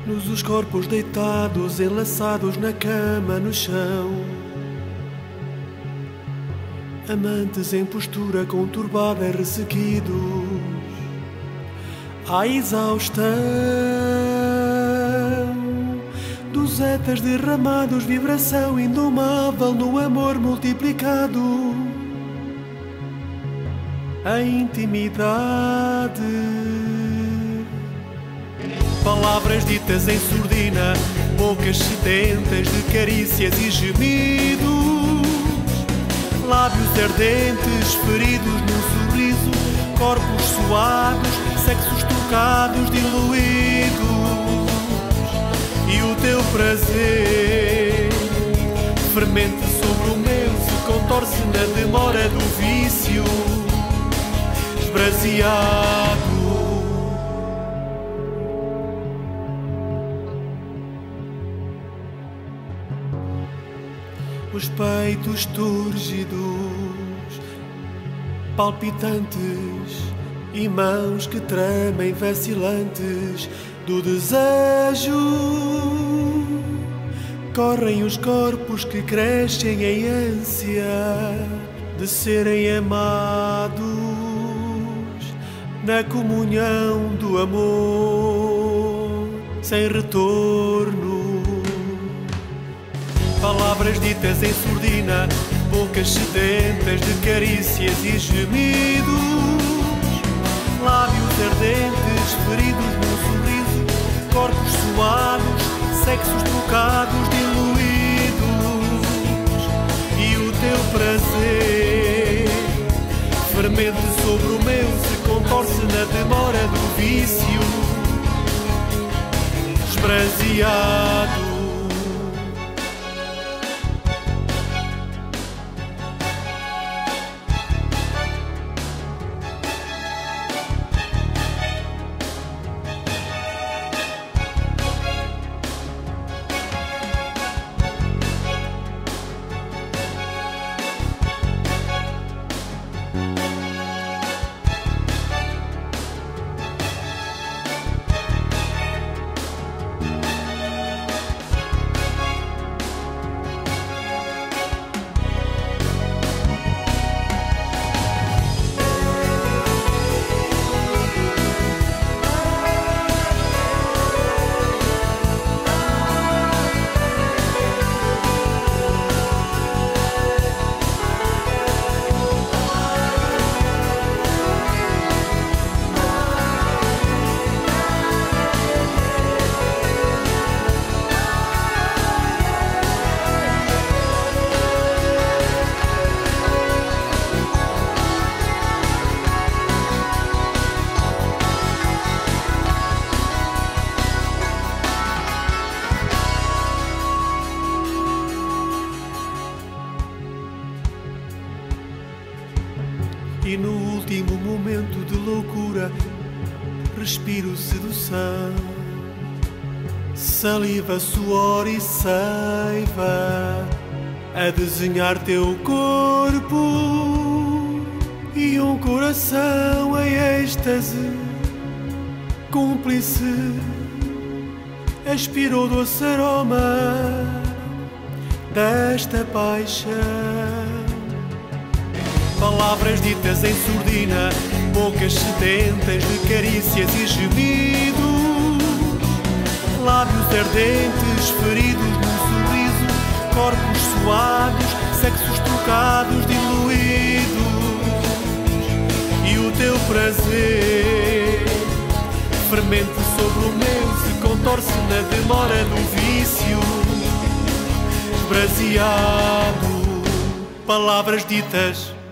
nos os corpos deitados, enlaçados na cama, no chão. Amantes em postura conturbada e ressequidos à exaustão dos éteres derramados, vibração indomável no amor multiplicado. A intimidade, palavras ditas em surdina, bocas sedentas de carícias e gemidos, lábios ardentes feridos num sorriso, corpos suados, sexos trocados, diluídos. E o teu prazer fermente sobre o meu, se contorce na demora do vício esbraseado. Os peitos túrgidos, palpitantes, e mãos que tremem vacilantes do desejo. Correm os corpos que crescem em ânsia de serem amados na comunhão do amor sem retorno. Palavras ditas em surdina, bocas sedentas de carícias e gemidos, lábios ardentes feridos num sorriso, corpos suados, sexos trocados, diluídos. E o teu prazer fermente sobre o meu, se contorce na demora do vício esbraseado. E no último momento de loucura respiro sedução, saliva, suor e seiva a desenhar teu corpo e um coração em êxtase cúmplice aspirou doce aroma desta paixão. Palavras ditas em surdina, bocas sedentas de carícias e gemidos, lábios ardentes feridos num sorriso, corpos suados, sexos trocados, diluídos. E o teu prazer fermente sobre o meu, se contorce na demora do vício esbraseado. Palavras ditas